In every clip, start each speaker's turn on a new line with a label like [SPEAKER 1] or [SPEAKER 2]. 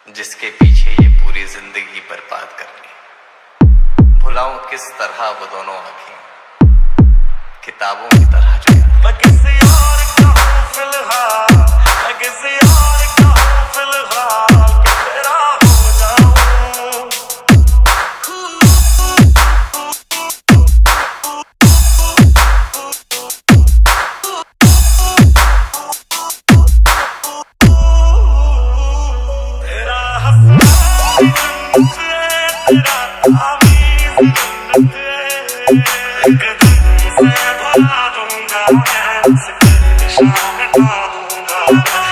[SPEAKER 1] जिसके पीछे ये पूरी जिंदगी बर्बाद करनी। भुलाऊं किस तरह वो दोनों आंखें किताबों की तरह जो मैं किसी और का हूं फिलहाल, मैं किसी और का हूं फिलहाल कि तेरा हो जाऊं। तेरा हंसना तेरा तावीज़ भुला दूंगा, निशान डालूंगा।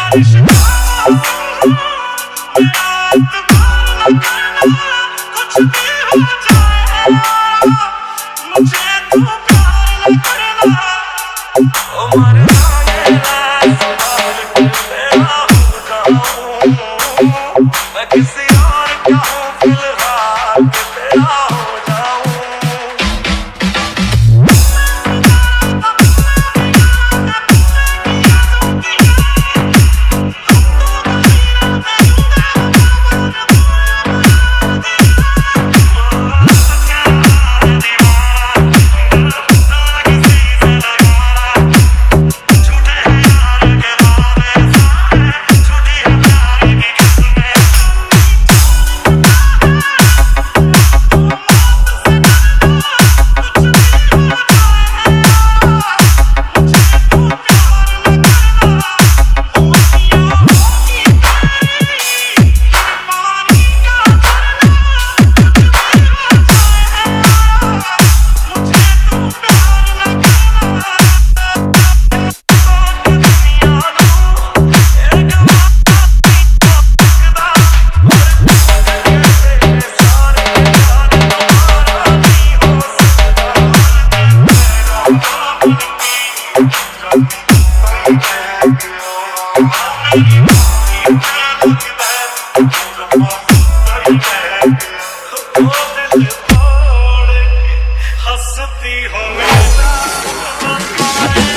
[SPEAKER 1] कुछ भी हो जाए मुझे तू प्यार करना, ओ मरना ये सवाल तेरा हो जाऊं। मैं किसी और का हूं फिलहाल कि तेरा हो जाऊं। हंसती हो